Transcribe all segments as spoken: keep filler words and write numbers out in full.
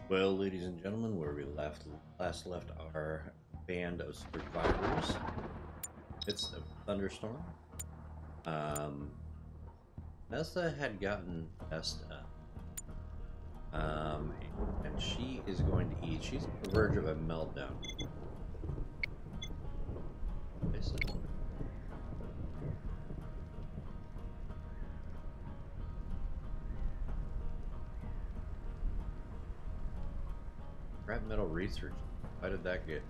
Well, ladies and gentlemen, where we left last left our band of survivors, it's a thunderstorm. Um, Nessa had gotten messed up, um, and she is going to eat. She's on the verge of a meltdown. Listen, scrap metal research. How did that get?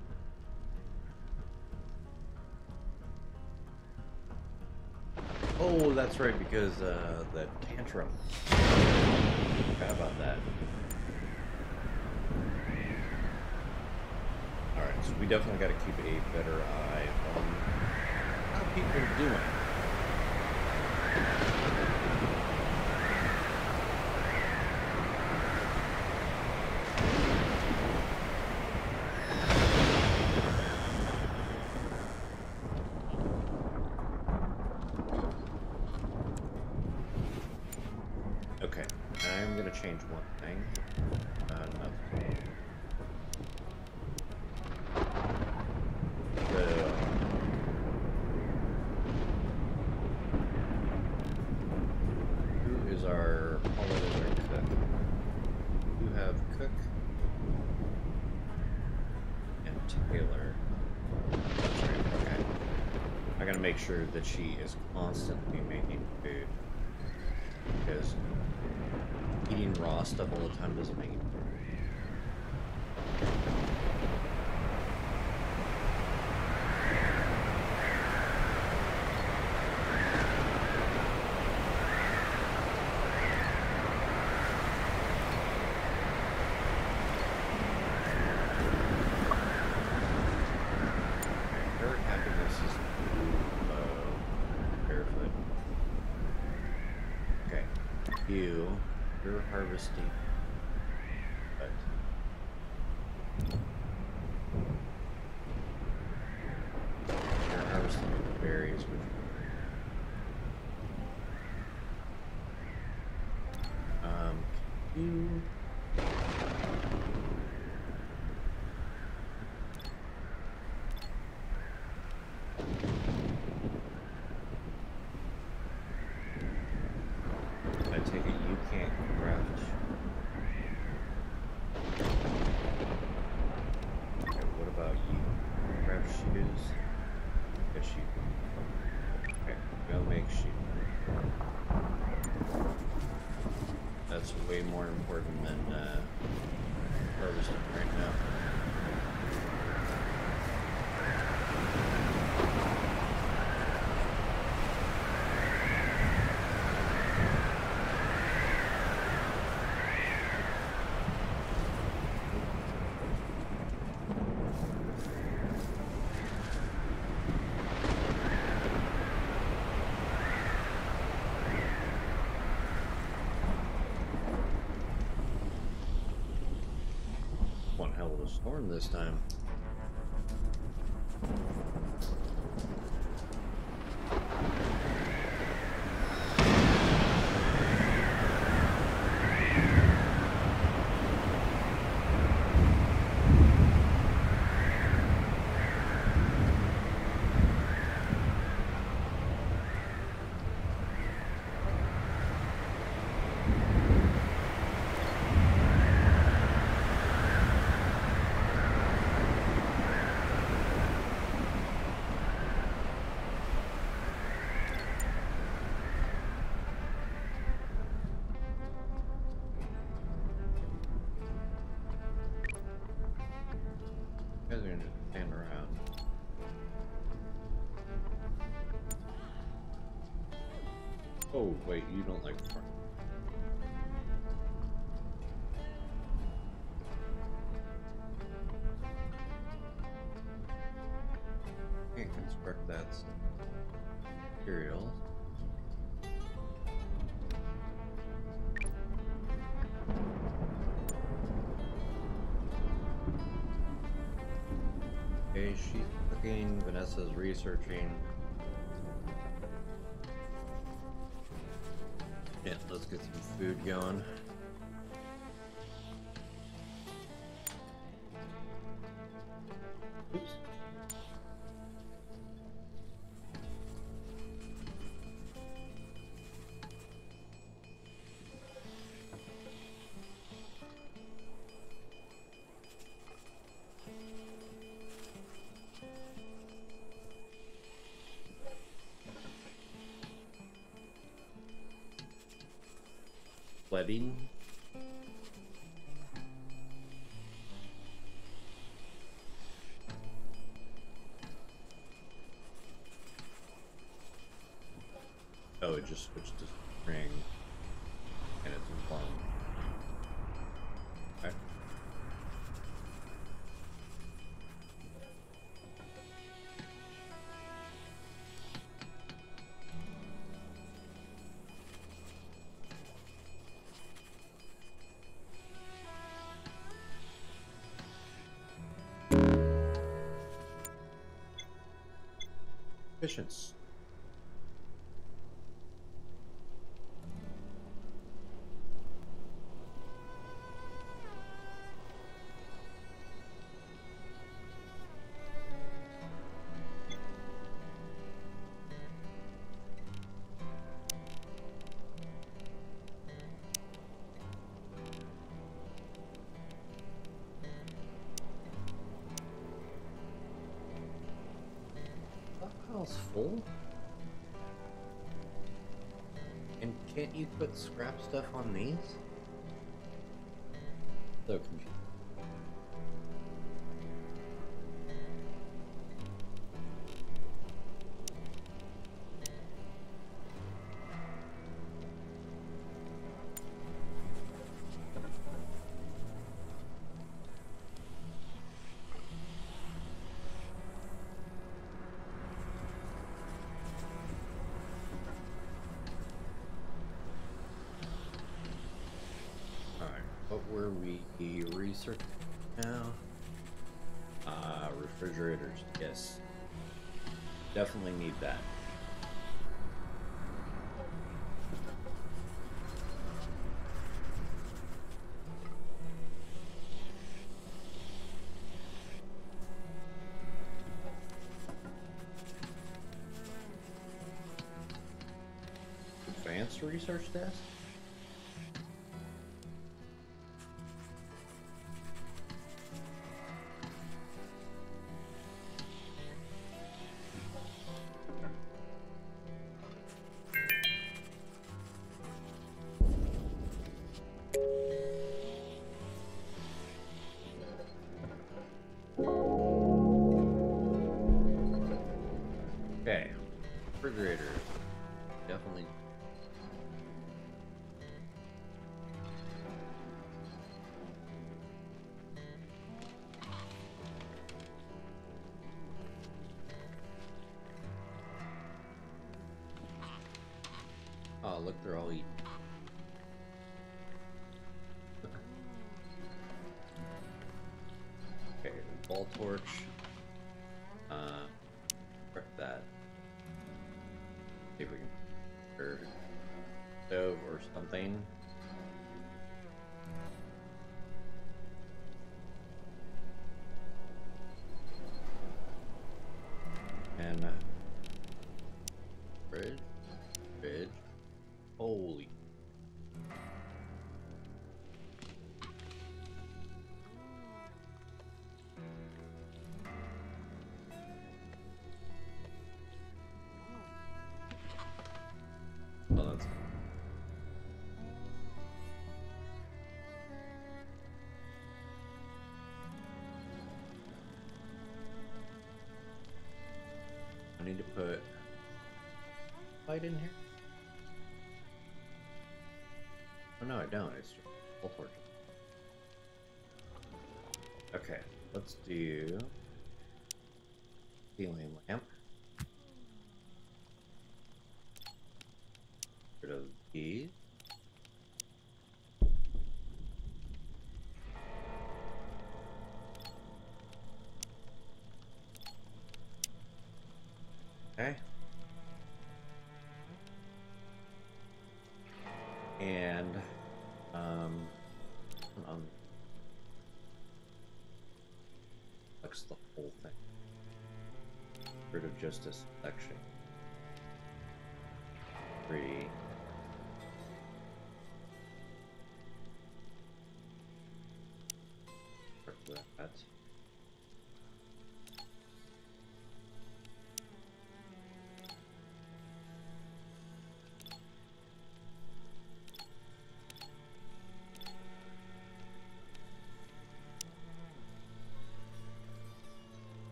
Oh, that's right, because uh, the tantrum. Forgot about that. Alright, so we definitely got to keep a better eye on how people are doing. Okay, I'm going to change one thing. Uh, no. The, who is our, all of our cook? You have Cook and Taylor. That's right, okay. I gotta make sure that she is constantly making food. Because eating raw stuff all the time doesn't make it. Her happiness is low. Barefoot. Okay. You, you're harvesting. But you're harvesting berries, which um you I take it you can't craft. Okay, what about you? Craft shoes? Yes, you. Okay, go make shoes. That's way more important than uh, harvesting right now. One hell of a storm this time. You guys are gonna just stand around. Oh, wait, you don't like farm. Can't construct that material. Okay, she's cooking, Vanessa's researching. Yeah, let's get some food going. sweating. Oh, it just switched to spring, and it's inflamed. Okay. Efficiency. Stockpile's full? And can't you put scrap stuff on these? So confused. What were we researching now? Uh, refrigerators, yes. Definitely need that. Advanced research desk? Okay, refrigerators, definitely. Oh, look, they're all eating. Okay, wall torch. Uh, prep that. See if we can or stove or something. And uh, fridge, fridge. Holy. Oh, that's. I need to put light in here. Oh no, I don't. It's just full torch. Okay, let's do healing lamp. Rid of these. Okay. And um um flex the whole thing. Rid of just a section. Three. That.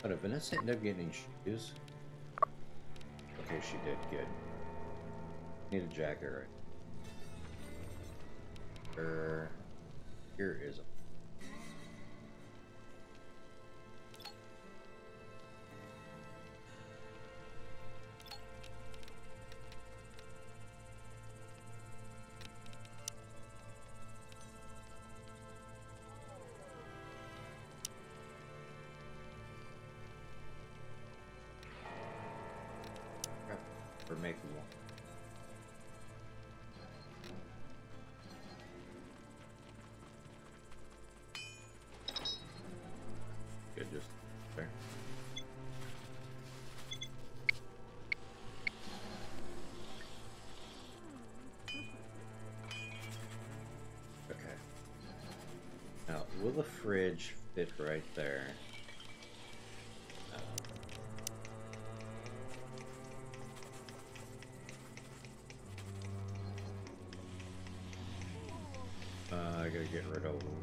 Oh, did Vanessa end up getting shoes? Okay, she did. Good. Need a jacket, right? Er, here is a. We're making one. Good, just there. Okay. Now, will the fridge fit right there? Uh, I gotta get rid of them.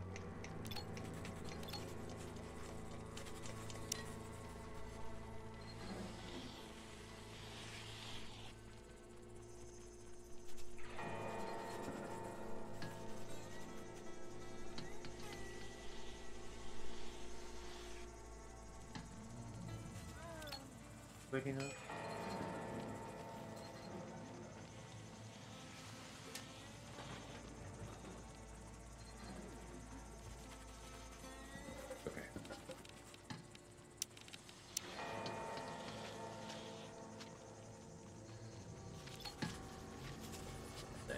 Waking up? Okay. Stay.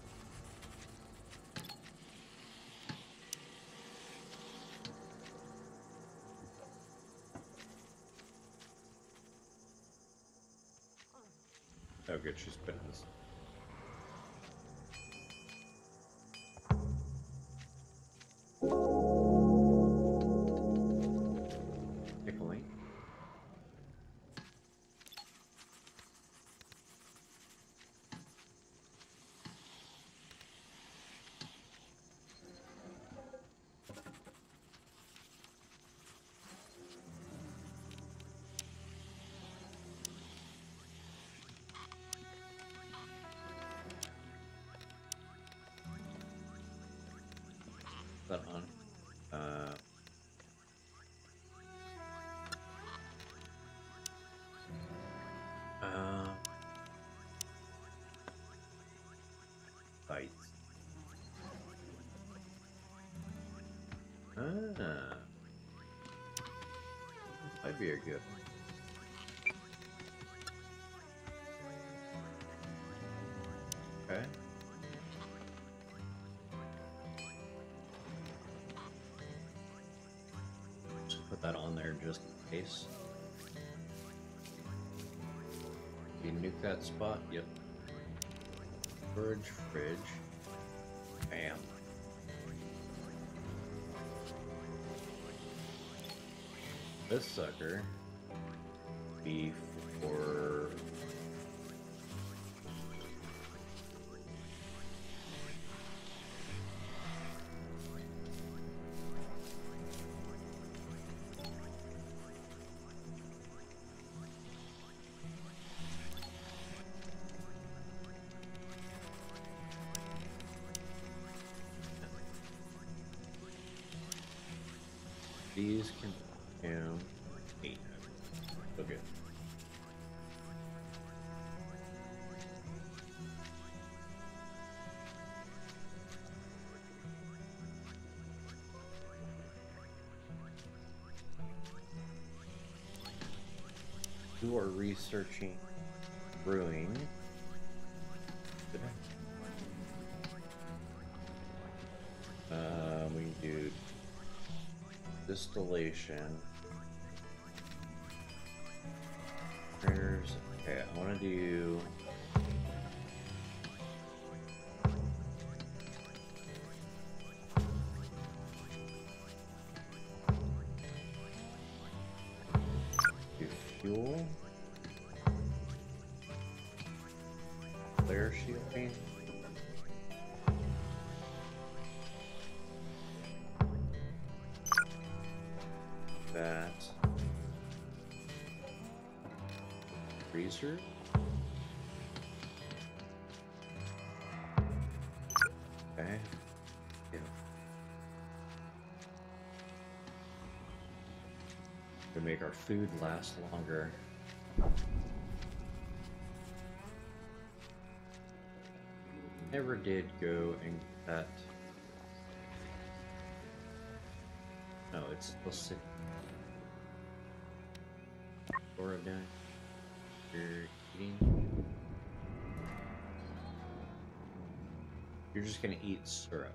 Oh, good. She's spinning this. Tickling. That on. Uh, uh, bites. Ah, might be a good one. Okay. Just put that on there just in case. You nuke that spot? Yep. Fridge, fridge. Bam. This sucker be for these can count eight. Okay. You are researching brewing. Did I? Uh, we can do distillation. Prayers. Okay, I want to do. Do fuel. Flare shielding. That. Racer. Okay. Yeah. To make our food last longer. Never did go and cut. No, it's still sick. Or done. You're eating. You're just gonna eat syrup.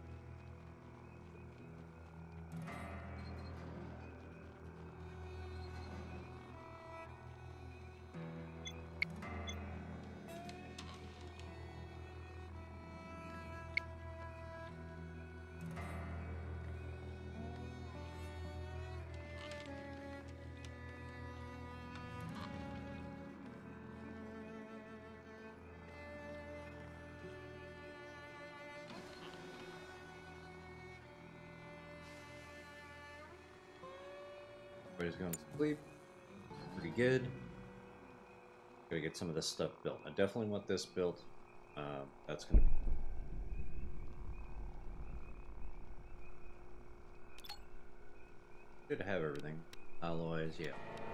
Everybody's going to sleep. Pretty good. Gotta get some of this stuff built. I definitely want this built. Uh, that's gonna be. Good to have everything. Alloys, yeah.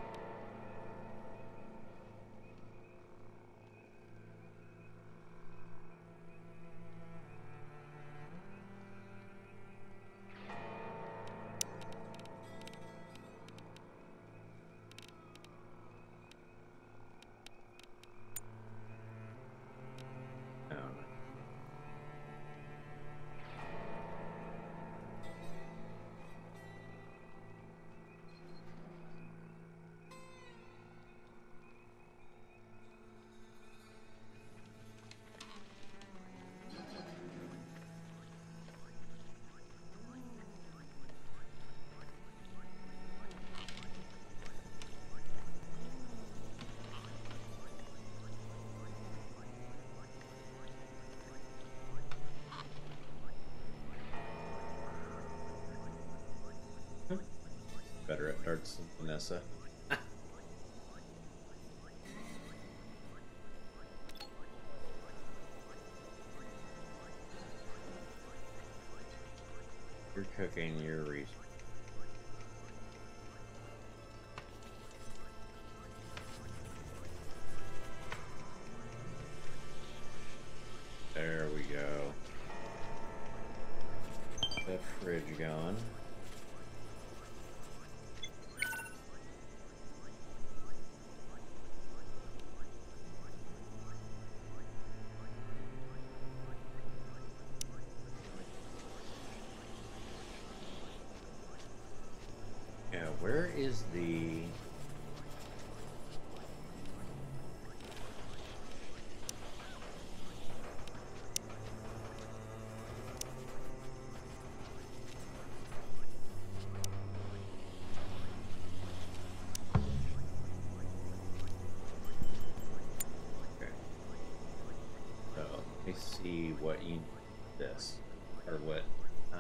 Better at darts than Vanessa. You're cooking your reason. There we go. That fridge going. Yeah, where is the... Okay. So, let me see what you... this. Or what... Uh...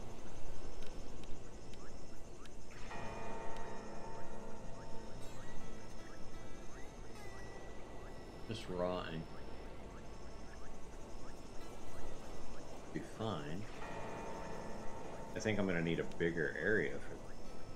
Just raw and be fine. I think I'm gonna need a bigger area for that.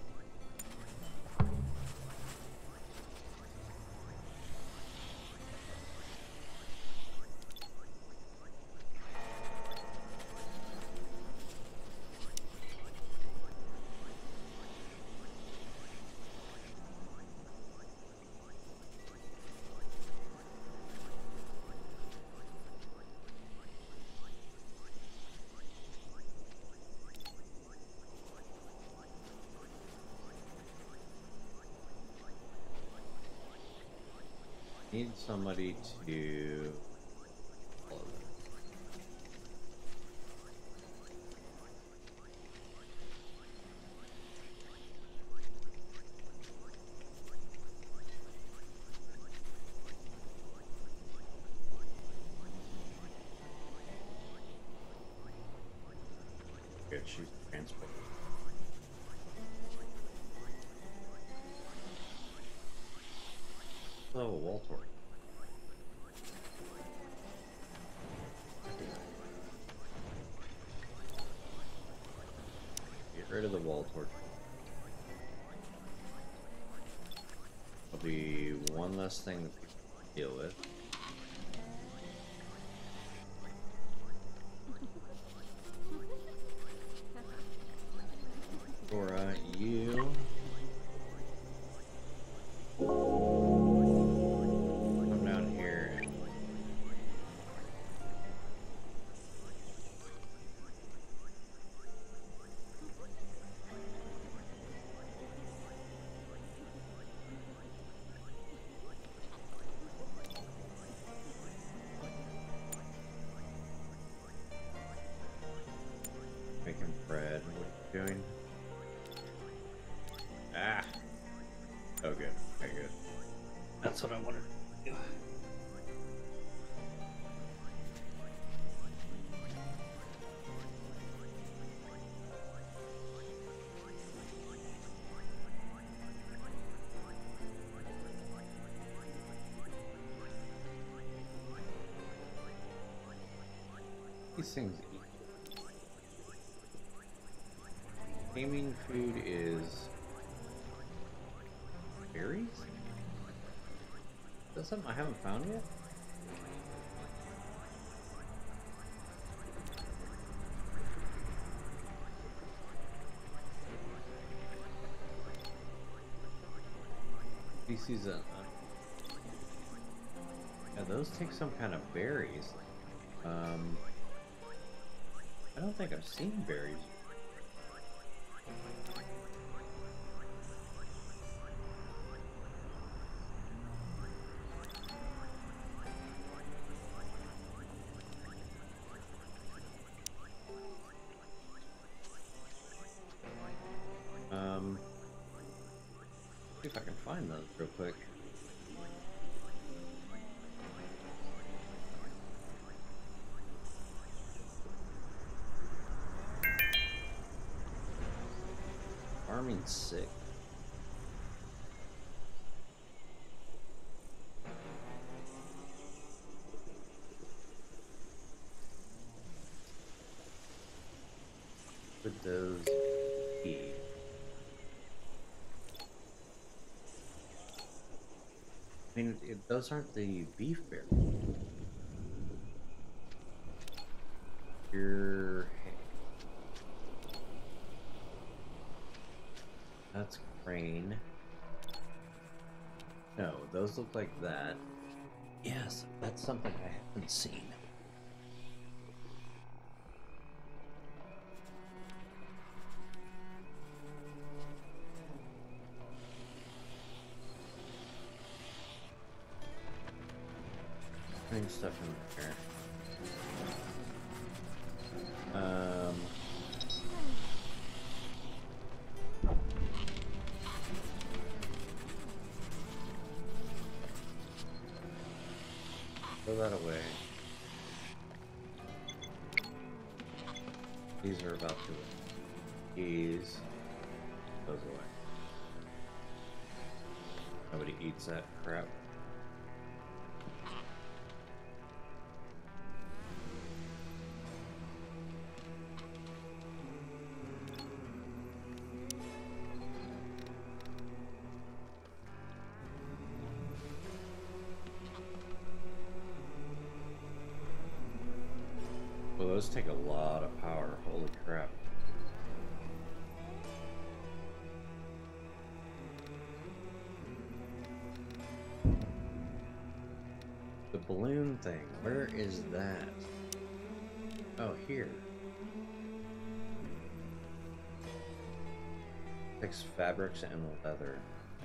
Need somebody to follow this. Good, she's transported. Oh, Waltor. rid of the wall torch. There'll be one less thing that we can deal with. Dora, you come down here. Making bread. What are you doing? Ah! Oh, good. Okay, good. That's what I wanted to do. These things eat. Gaming food is berries? Is that something I haven't found yet? Species of... Yeah, those take some kind of berries. Um, I don't think I've seen berries. Um, see if I can find those real quick. Farming sick. Would those be? I mean, it, those aren't the beef berries. Your that's grain. No, those look like that. Yes, that's something I haven't seen. Putting stuff in there. Um. Throw that away. These are about to. These. Those away. Nobody eats that crap. Well, those take a lot of power. Holy crap. The balloon thing, where is that? Oh, here. Takes fabrics and leather.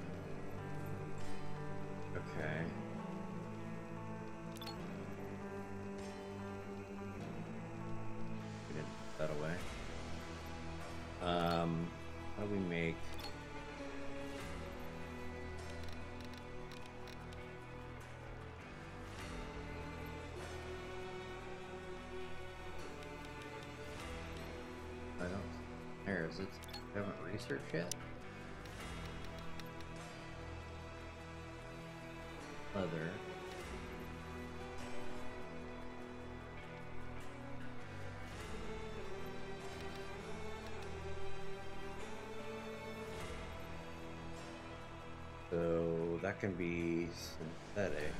Okay. We didn't put that away. Um, how do we make... I don't... There, is it? I haven't researched yet? Leather. can be synthetic.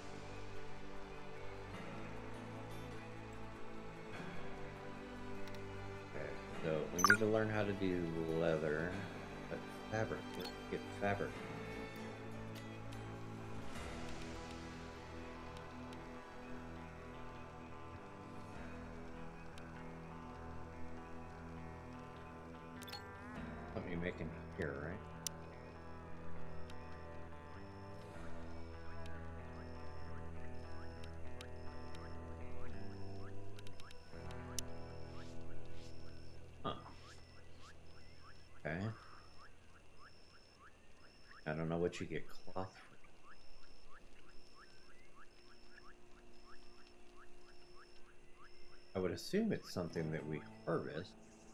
Okay, so we need to learn how to do leather, but fabric. Let's get fabric. Let me make in here, right? Okay. I don't know what you get cloth for. I would assume it's something that we harvest.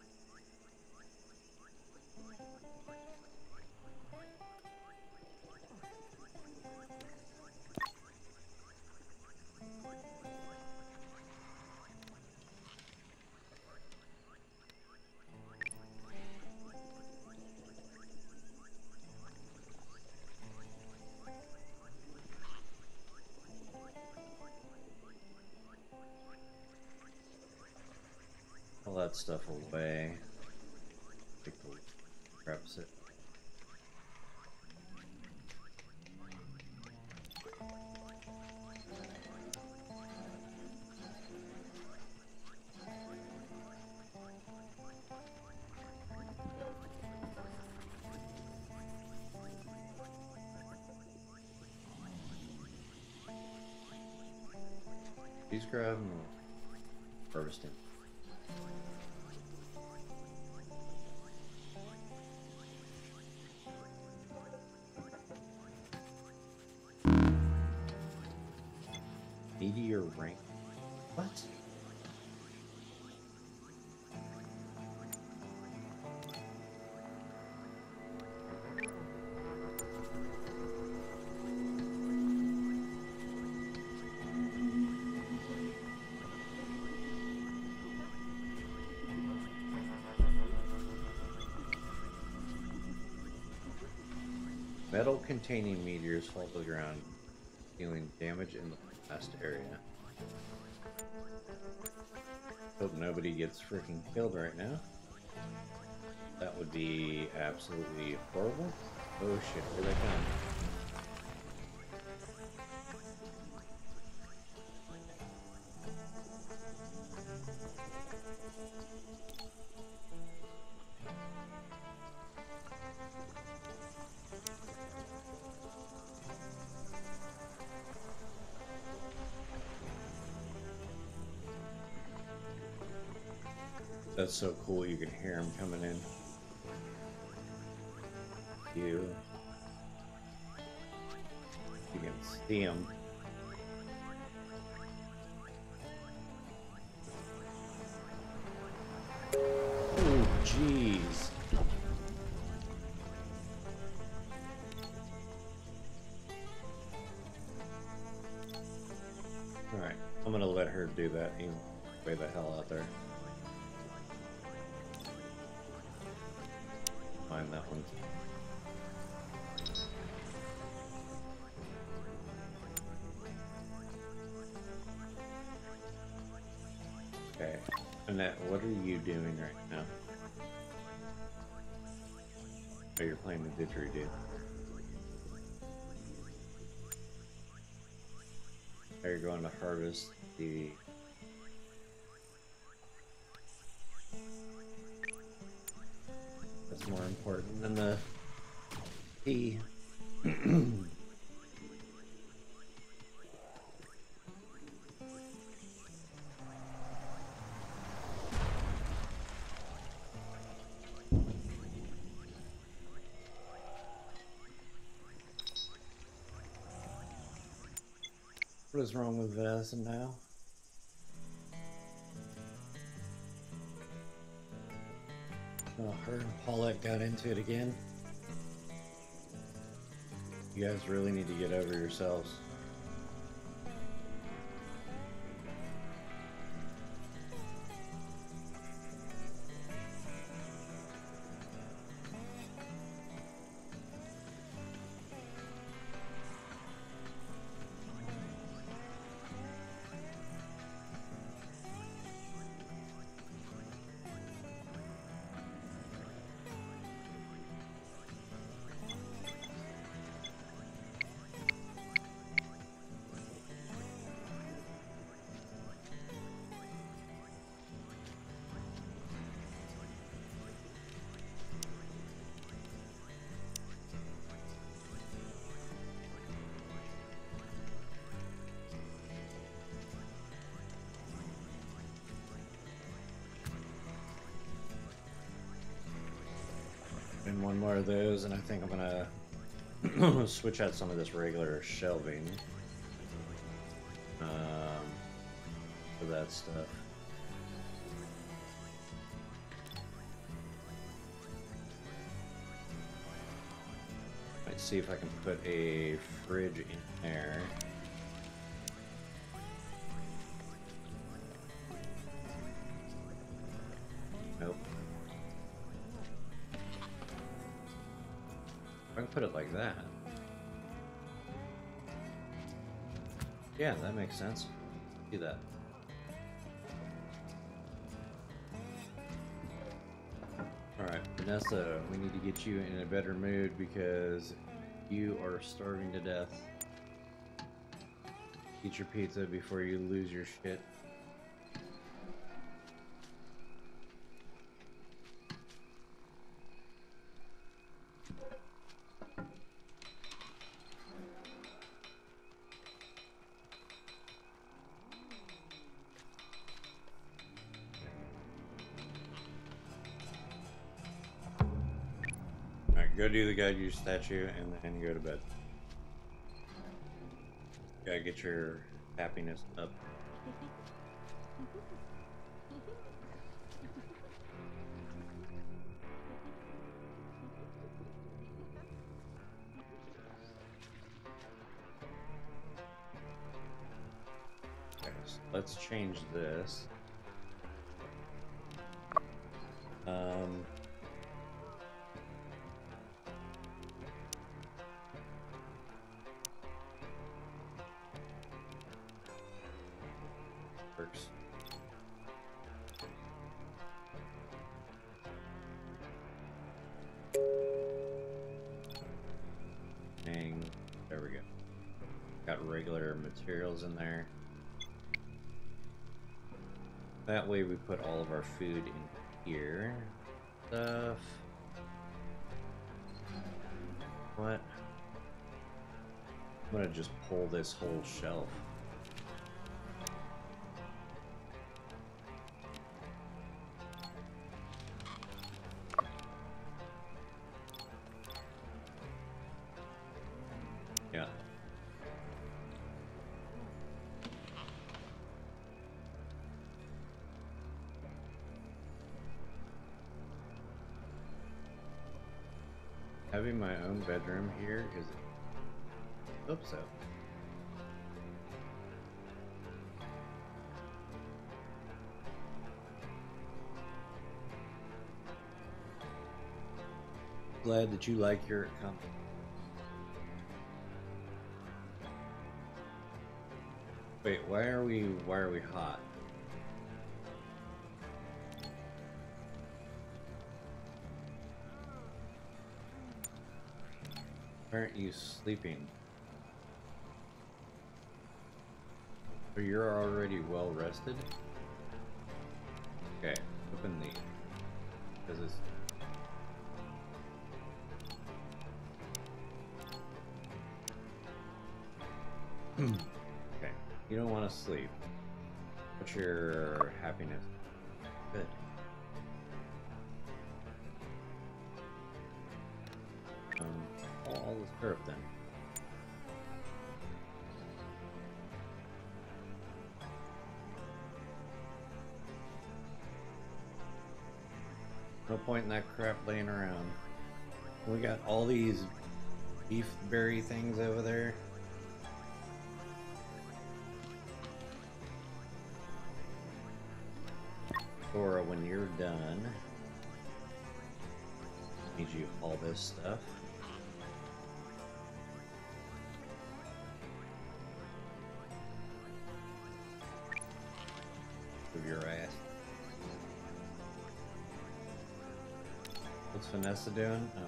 All that stuff away. Take the grabs it. These grab them. Harvesting. Meteor rank. What? Metal containing meteors fall to the ground, dealing damage in the blast area. Hope nobody gets freaking killed right now. That would be absolutely horrible. Oh shit, here they come. That's so cool, you can hear them coming in. You, you can see them. Oh, jeez. Alright, I'm gonna let her do that. You way the hell out there. Find that one. Okay, Annette, what are you doing right now? Oh, you're playing the didgeridoo. Are you going to harvest the... That's more important than the tea. What is wrong with Venison now? Oh, her and Paulette got into it again. You guys really need to get over yourselves. And one more of those, and I think I'm gonna switch out some of this regular shelving um, for that stuff. Might see if I can put a fridge in there. Nope. I can put it like that. Yeah, that makes sense. Do that. Alright, Vanessa, we need to get you in a better mood because you are starving to death. Eat your pizza before you lose your shit. Alright, go do the Gaiju statue and then go to bed. Gotta get your happiness up. Okay, so let's change this. Um... Works. Dang, there we go. Got regular materials in there. That way we put all of our food in here. Stuff. What? I'm gonna just pull this whole shelf. Yeah. Having my own bedroom here is... Hope so. Glad that you like your company. Wait, why are we why are we hot? Why aren't you sleeping? So you're already well rested? Okay, open the because it's okay. You don't want to sleep. What's your happiness? Good. Um, all, all the syrup then. No point in that crap laying around. We got all these beef berry things over there. Or when you're done, need you all this stuff. Move your ass. What's Vanessa doing? Oh.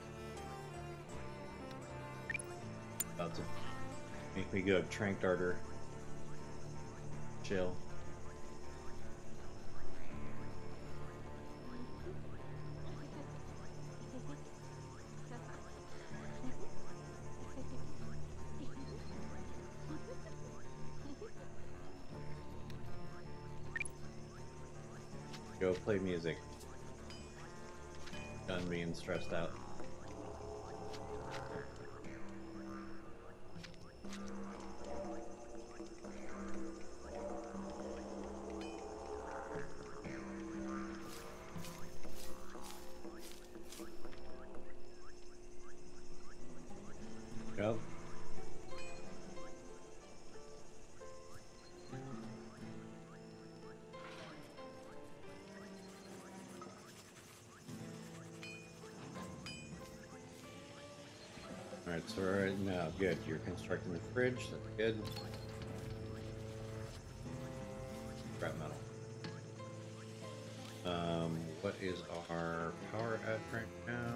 About to make me go trank darter. Chill. Go play music. done being stressed out. Yep. Alright, so right now, good. You're constructing the fridge, that's good. Scrap metal. Um, what is our power at right now?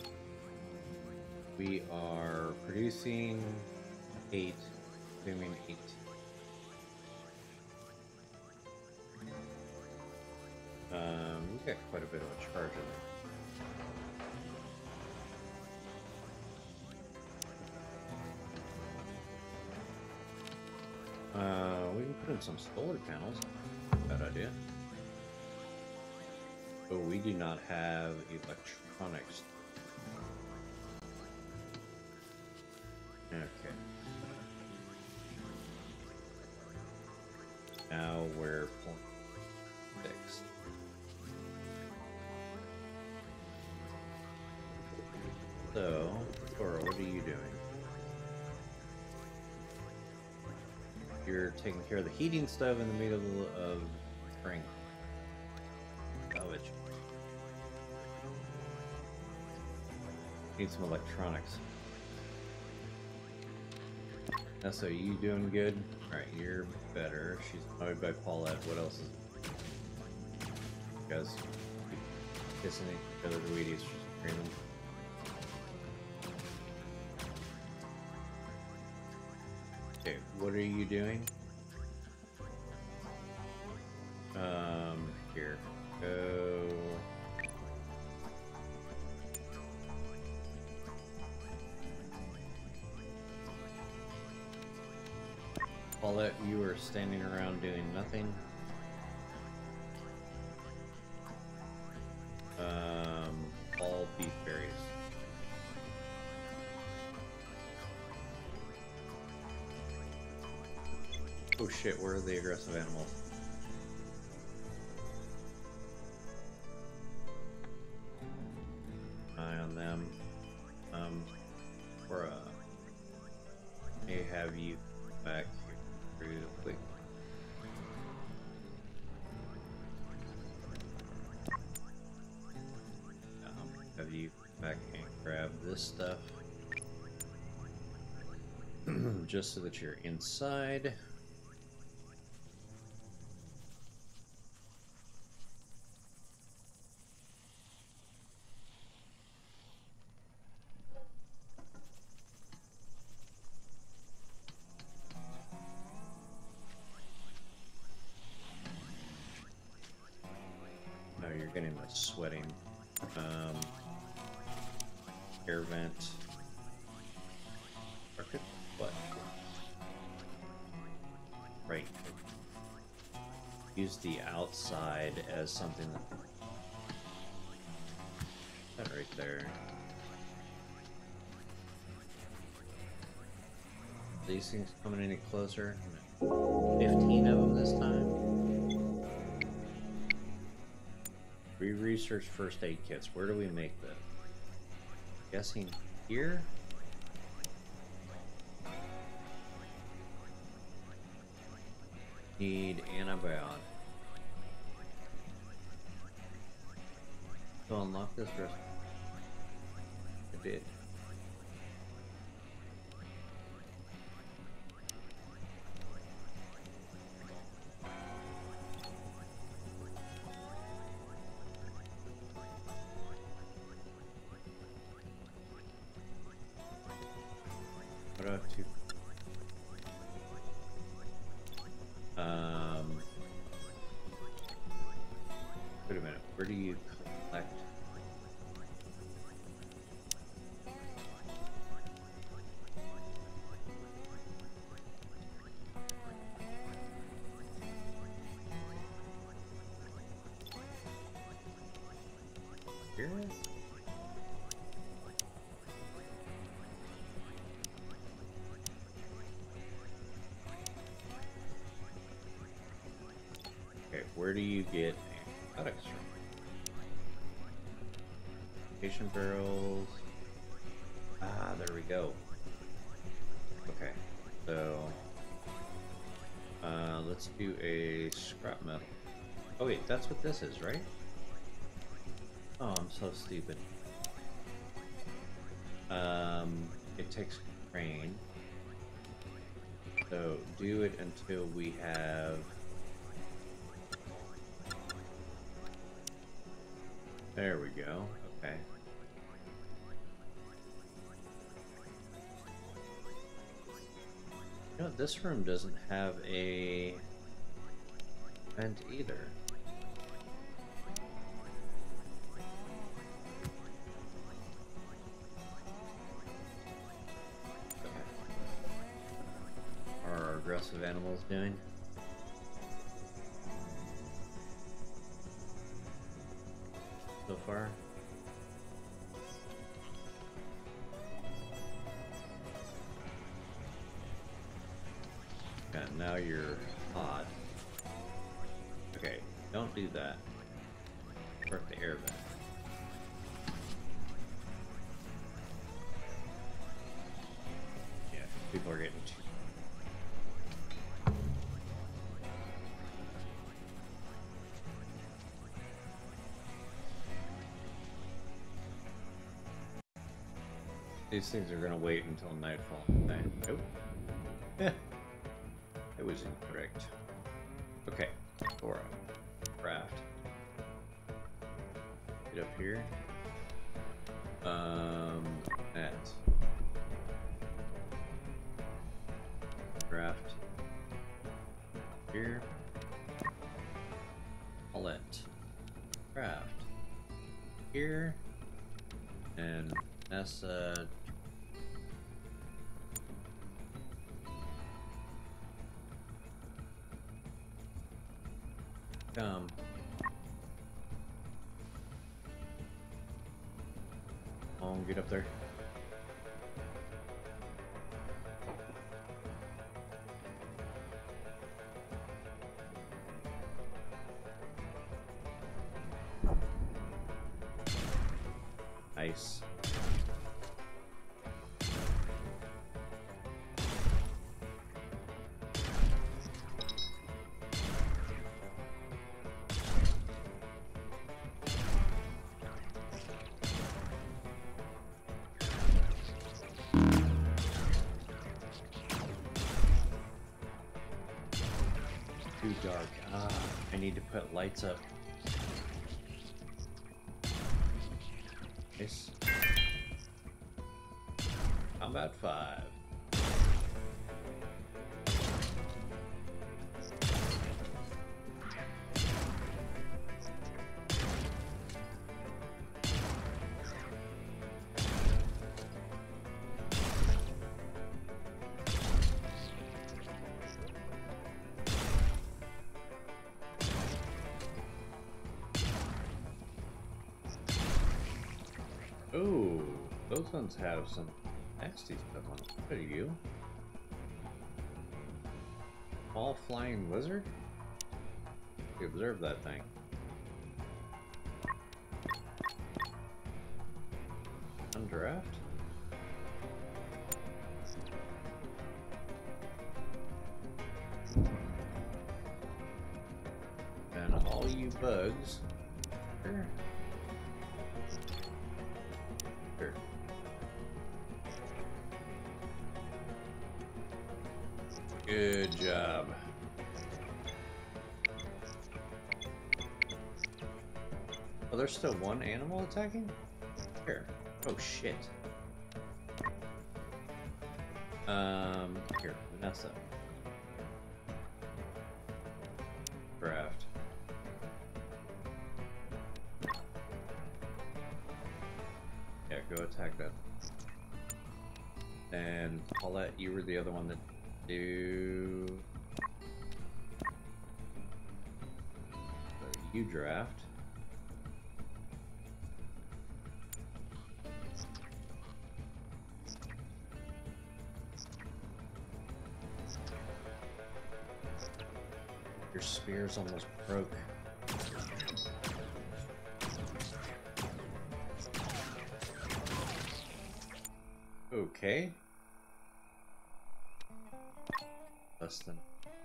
We are producing eight, consuming eight. Um, we got quite a bit of a charge in there. Uh, we can put in some solar panels. Bad idea. But we do not have electronics. Okay. Now we're point six. So, Cora, what are you doing? You're taking care of the heating stuff in the middle of spring. Salvage. Need some electronics. So you doing good? Alright, you're better. She's annoyed by Paulette. What else is you guys keep kissing each other, the Wheaties, she's screaming. Okay, what are you doing? Um, here. Go. Paulette, you are standing around doing nothing. Um, all beef berries. Oh shit, where are the aggressive animals? Eye on them. Um, for uh, may have you back here real quick. Um, have you back and grab this stuff just so that you're inside. No, you're getting the sweating. Um, air vent. Market? What? Right. Use the outside as something that. That right there. These things coming any closer? fifteen of them this time? We researched first aid kits. Where do we make them? Guessing here? Need antibiotic. To unlock this rest. I did. What do I have to? Um, wait a minute, where do you collect? Here? extra. Patient barrels. Ah, there we go. Okay, so uh, let's do a scrap metal. Oh wait, that's what this is, right? Oh, I'm so stupid. Um, it takes crane. So do it until we have. There we go. Okay. You know, this room doesn't have a vent either. Okay. How are our aggressive animals doing? So far? Yeah, now you're hot. Okay, don't do that. Work the air vent. Yeah, people are getting too. These things are gonna wait until nightfall. Nope. It was incorrect. Okay, Dora. Craft. Get up here. Um, that. Craft. Here. Palette. Craft. Here. And Nessa. Come. Oh, get up there. Nice. Too dark. Ah, I need to put lights up. Nice. Combat five. Oh, those ones have some nasty stuff on them. What are you? All flying lizard? You observe that thing. Undraft? And all you bugs. Sure. Sure. Good job. Oh, there's still one animal attacking? Here. Oh shit. Um, here, Vanessa. Craft. Yeah, go attack that. And Paulette, you were the other one that do. So you draft. Your spear's almost broke. Okay. Less than.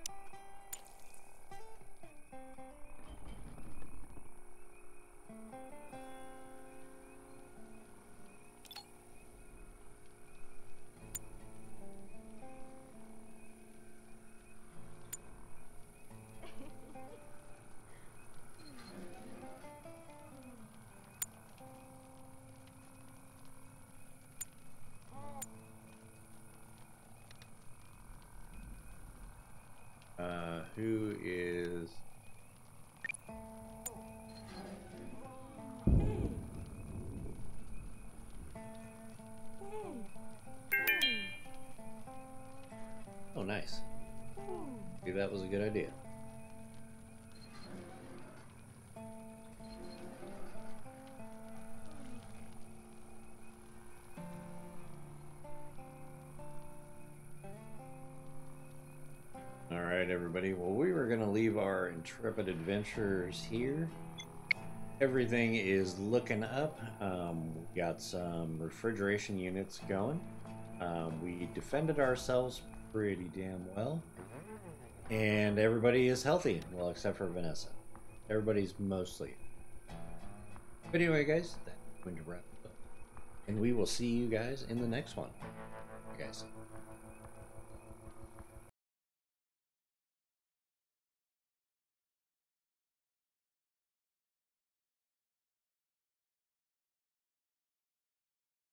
Uh, who is... Oh, nice. Maybe that was a good idea. Alright, everybody. Well, we were going to leave our intrepid adventurers here. Everything is looking up. Um, we got some refrigeration units going. Um, we defended ourselves pretty damn well. And everybody is healthy. Well, except for Vanessa. Everybody's mostly. But anyway, guys, that's going to wrap it up. And we will see you guys in the next one. Bye, guys.